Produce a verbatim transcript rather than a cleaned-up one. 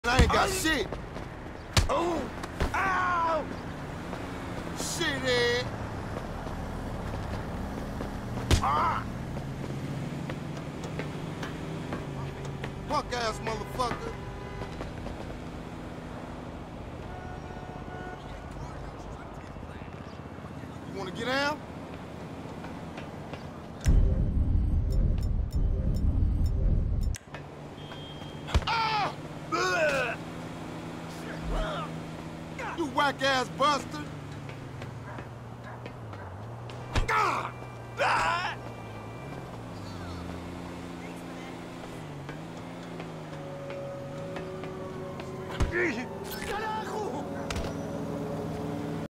I ain't got shit. Oh! Ow! Shit, Ed. Ah! Punk ass motherfucker. You wanna get down? Ah! You whack ass bastard. Ah! Ah! Easy.